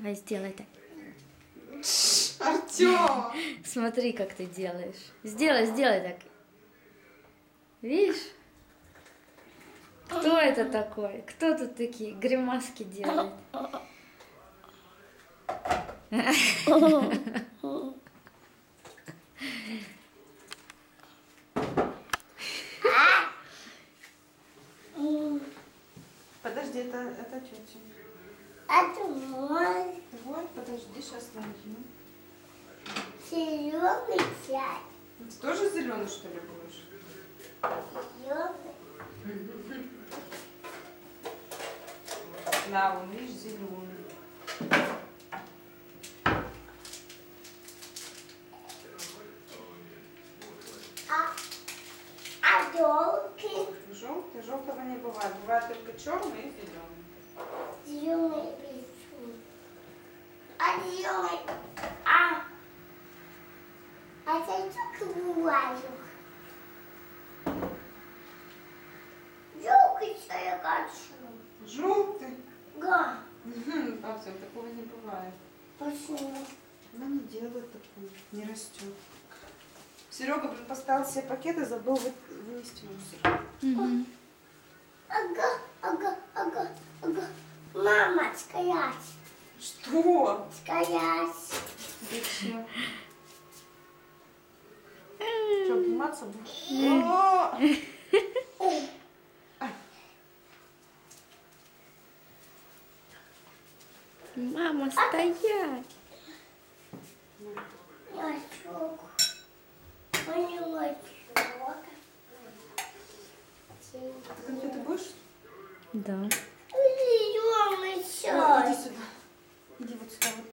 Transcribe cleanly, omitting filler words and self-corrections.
Давай сделай так. Артём! Смотри, как ты делаешь. Сделай так. Видишь? Кто это такой? Кто тут такие гримаски делает? Подожди, это тетя. Это мой Вот, подожди, сейчас найду. зеленый чай. Ты тоже зеленый, что ли, будешь? Зеленый. Да, он, видишь, зеленый. А желтый. Желтый, желтого не бывает. Бывает только черный и зеленый. Зеленый пишу. А зеленый. Это только бывает. Желтый чай я хочу. Желтый? Да. А все, такого не бывает. Почему? Она не делает такую, не растет. Серега, блин, поставил себе пакет и забыл вынести мусор. Мгм. Ага. Мама, стоять. Что? Стоять. Зачем? Что, обниматься будешь? О! Мама, стоять. Мячок. Мячок. Ты конфеты будешь? Да.